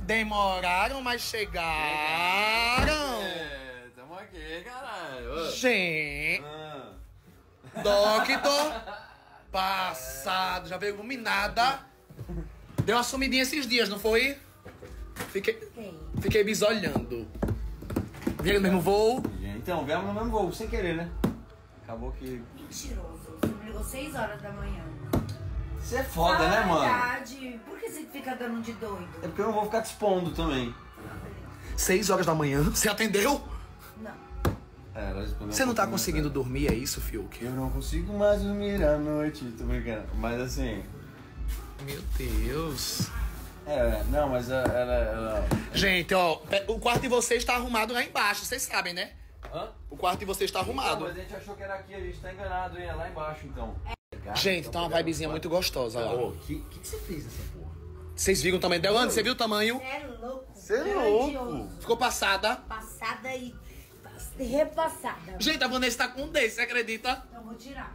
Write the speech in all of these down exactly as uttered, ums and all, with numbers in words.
Demoraram, mas chegaram. É, tamo aqui, caralho. Gente. Ah. Doctor. Passado. Já veio iluminada. Deu uma sumidinha esses dias, não foi? Fiquei, fiquei bisolhando. Vieram no mesmo voo? Então, viemos no mesmo voo, sem querer, né? Acabou que... Mentiroso. Você me ligou seis horas da manhã. Você é foda, né, mano? Verdade. Por que você fica dando de doido? É porque eu não vou ficar te expondo também. Seis horas da manhã. Você atendeu? Não. É, ela respondeu Você um não tá pouquinho conseguindo mais dormir, é isso, Fiuk? tarde. Eu não consigo mais dormir à noite, tô brincando. Mas assim... Meu Deus. É, não, mas ela... ela, ela... Gente, ó, o quarto de vocês tá arrumado lá embaixo, vocês sabem, né? Hã? O quarto de vocês tá Não, arrumado. mas a gente achou que era aqui, a gente tá enganado, hein? É lá embaixo, então. Gente, tá uma vibezinha muito gostosa lá. O que, que que você fez nessa porra? Vocês viram o tamanho dela? Você viu o tamanho? Você é louco. Você é Grandioso. louco. Ficou passada. Passada e pass- repassada. Gente, a Vanessa tá com um desse, você acredita? Eu vou tirar.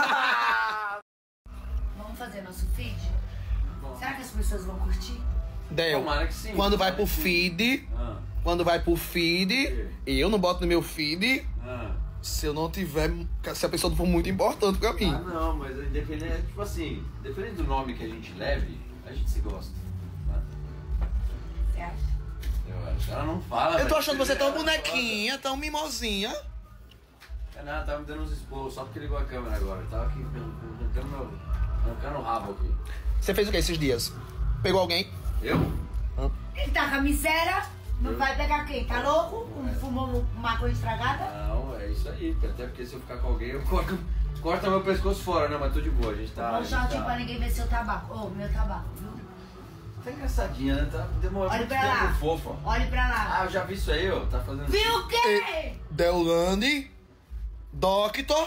Vamos fazer nosso feed? Será que as pessoas vão curtir? Del, Tomara que sim. quando vai pro Tomara que sim. feed, Ah, quando vai pro feed, e eu não boto no meu feed, ah. se eu não tiver, se a pessoa não for muito importante pra mim. Ah, não, mas independente, tipo assim, dependendo do nome que a gente leve, a gente se gosta. Né? Você acha? Eu acho. Ela não fala. Eu tô mas achando você tão ela bonequinha, tão mimosinha. fala. É nada, tava me dando uns esporros, só porque ligou a câmera agora. Eu tava aqui arrancando meu. arrancando o rabo aqui. Você fez o que esses dias? Pegou alguém? Eu? Ele tá com a miséria, não Eu? vai pegar quem? Tá louco? É. Fumou maconha estragada? Não, é isso aí. Até porque se eu ficar com alguém, eu corto, corta meu pescoço fora, né? Mas tô de boa, a gente tá. Vou a gente shot tá... pra ninguém ver seu tabaco. Ô, meu tabaco, viu? Tá engraçadinha, né? Tá demorando Olha muito pra tempo, lá. fofa. Olhe pra lá. Ah, eu já vi isso aí, ó. Tá fazendo. Viu o quê? Deolane, Doctor.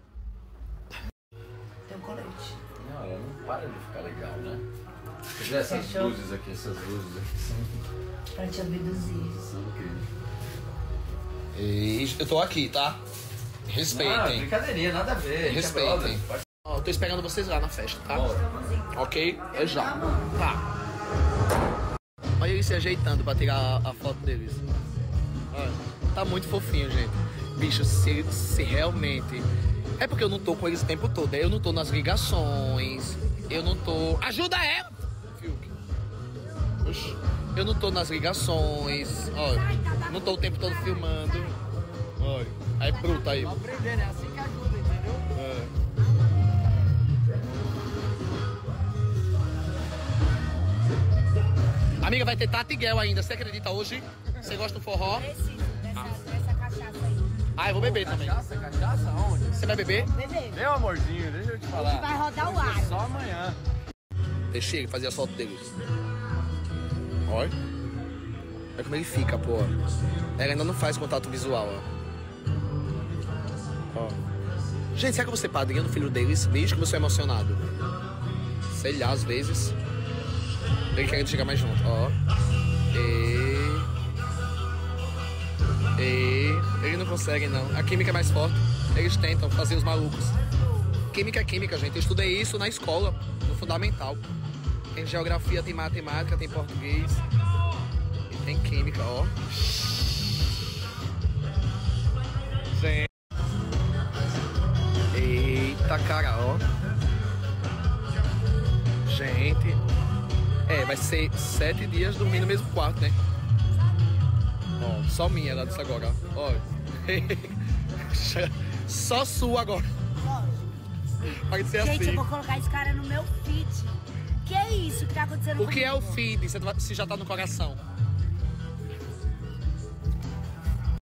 Teu colete. Não, ela não para de ficar legal, né? Quer dizer, essas Fechou? luzes aqui, essas luzes aqui são, Pra te abduzir. são incríveis. E eu tô aqui, tá? Não, Respeitem. brincadeirinha, nada a ver. a gente é Respeitem. brother. Pode- Ó, eu tô esperando vocês lá na festa, tá? Bora. Estamos indo. Ok? É já. Tá. Olha eles se ajeitando pra tirar a, a foto deles. Olha, tá muito fofinho, gente. Bicho, se, se realmente... É porque eu não tô com eles o tempo todo. Eu não tô nas ligações. Eu não tô... Ajuda ela! Fiuk. Oxi. Eu não tô nas ligações. Olha, não tô o tempo todo filmando. Olha, aí bruta aí. Aprender, né? Assim que ajuda, entendeu? É. Amiga, vai ter Tatiguel ainda, você acredita hoje? Você gosta do forró? Preciso dessa, dessa cachaça aí. Ah, eu vou beber também. Cachaça, cachaça, onde? Você vai beber? Bebê. Meu amorzinho, deixa eu te falar. Vai rodar o ar. Só amanhã. Deixei ele fazer a foto deles. Olha. Olha como ele fica, pô. Ela ainda não faz contato visual, ó. Ó. Gente, será que eu vou ser padrinho do filho deles? Desde que eu sou emocionado. Sei lá, às vezes. Ele querendo chegar mais junto, ó. E... E... Eles não conseguem, não. A química é mais forte. Eles tentam fazer os malucos. Química é química, gente. Eu estudei isso na escola, no fundamental. Tem geografia, tem matemática, tem português. E tem química, ó. Gente. Eita, cara, ó. Gente. É, vai ser sete dias dormindo no mesmo quarto, né? Ó, só minha, ela disse agora, ó. Olha. Só sua agora. Pode ser Gente, eu assim. vou colocar esse cara no meu feed. Que é isso que tá acontecendo O que é o comigo? feed? Você vai- se já tá no coração?